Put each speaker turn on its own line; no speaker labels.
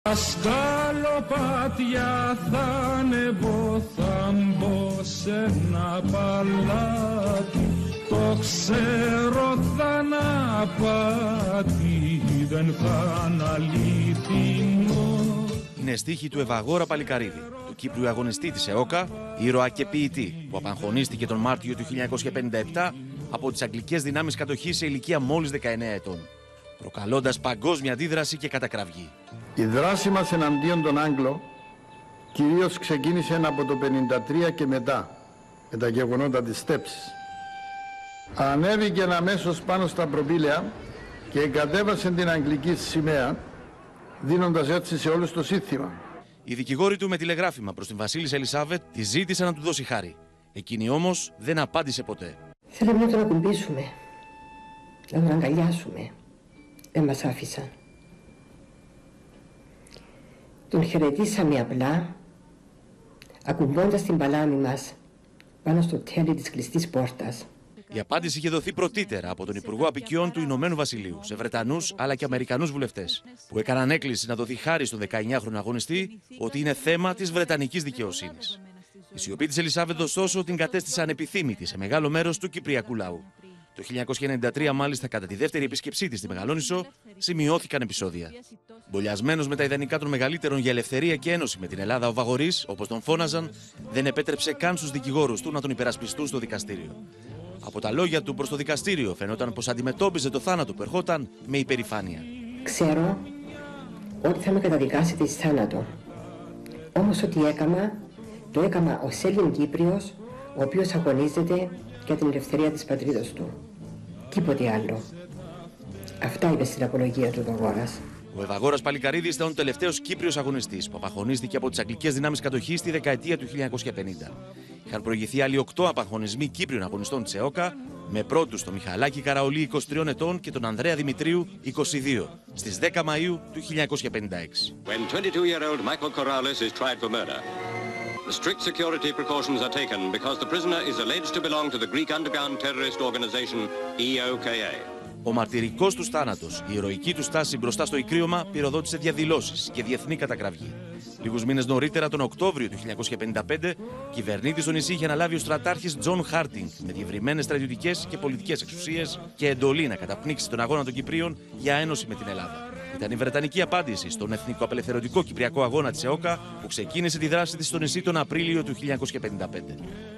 Σκαλοπάτια θα ανεβώ, θα μπω σε ένα παλάτι. Το ξέρω θα αναπάτη, δεν θα είναι αληθινό.
Είναι στίχοι του Ευαγόρα Παλικαρίδη, του Κύπριου αγωνιστή της ΕΟΚΑ, ήρωα και ποιητή, που απαγχωνίστηκε τον Μάρτιο του 1957 από τις αγγλικές δυνάμεις κατοχής σε ηλικία μόλις 19 ετών, προκαλώντας παγκόσμια αντίδραση και κατακραυγή.
Η δράση μας εναντίον των Άγγλων κυρίως ξεκίνησε από το 1953 και μετά, με τα γεγονότα της Στέψης. Ανέβηκε αμέσως πάνω στα προπήλαια και εγκατέβασε την αγγλική σημαία, δίνοντας έτσι σε όλους το σύνθημα.
Οι δικηγόροι του με τηλεγράφημα προς την Βασίλισσα Ελισάβετ τη ζήτησαν να του δώσει χάρη. Εκείνη όμως δεν απάντησε ποτέ.
Θέλαμε να τον ακουμπήσουμε, να τον αγκαλιάσουμε. Δεν μας άφησαν. Τον χαιρετήσαμε απλά, ακουμπώντας την παλάμη μας πάνω στο τέλει της κλειστής πόρτας.
Η απάντηση είχε δοθεί πρωτήτερα από τον Υπουργό Απικιών του Ηνωμένου Βασιλείου σε Βρετανούς αλλά και Αμερικανούς βουλευτές, που έκαναν έκκληση να δοθεί χάρη στον 19χρονο αγωνιστή ότι είναι θέμα της βρετανικής δικαιοσύνης. Η σιωπή της Ελισάβετ, ωστόσο, την κατέστησε ανεπιθύμητη σε μεγάλο μέρος του κυπριακού λαού. Το 1993, μάλιστα, κατά τη δεύτερη επίσκεψή της στη Μεγαλόνισσο, σημειώθηκαν επεισόδια. Μπολιασμένος με τα ιδανικά των μεγαλύτερων για ελευθερία και ένωση με την Ελλάδα, ο Βαγορής, όπως τον φώναζαν, δεν επέτρεψε καν στους δικηγόρους του να τον υπερασπιστούν στο δικαστήριο. Από τα λόγια του προς το δικαστήριο φαινόταν πως αντιμετώπιζε το θάνατο που ερχόταν με υπερηφάνεια.
Ξέρω ότι θα με καταδικάσετε εις θάνατο. Όμως ό,τι έκαμα, το έκαμα ως Έλλην Κύπριος, ο οποίος αγωνίζεται για την ελευθερία της πατρίδας του. Τίποτε άλλο. Αυτά είπε στην απολογία του Ευαγόρας.
Ο Ευαγόρας Παλικαρίδης ήταν ο τελευταίος Κύπριος αγωνιστής που απαγχωνίστηκε από τις αγγλικές δυνάμεις κατοχής στη δεκαετία του 1950. Είχαν προηγηθεί άλλοι 8 απαγχωνισμοί Κύπριων αγωνιστών της ΕΟΚΑ, με πρώτους τον Μιχαλάκη Καραολί 23 ετών και τον Ανδρέα Δημητρίου 22, στις 10 Μαΐου του 1956.
When 22-year-old Michael Corrales is tried for murder, strict security precautions are taken because the prisoner is alleged to belong to the Greek underground terrorist organization EOKA.
Ο μαρτυρικός του θάνατος, η ηρωική του στάση μπροστά στο ικρίωμα πυροδότησε διαδηλώσεις και διεθνή κατακραυγή. Λίγους μήνες νωρίτερα, τον Οκτώβριο του 1955, κυβερνήτης στο νησί είχε αναλάβει ο στρατάρχης Τζον Χάρτινγκ με διευρυμένες στρατιωτικές και πολιτικές εξουσίες και εντολή να καταπνίξει τον αγώνα των Κυπρίων για ένωση με την Ελλάδα. Ήταν η βρετανική απάντηση στον εθνικοαπελευθερωτικό κυπριακό αγώνα της ΕΟΚΑ που ξεκίνησε τη δράση της στο νησί τον Απρίλιο του 1955.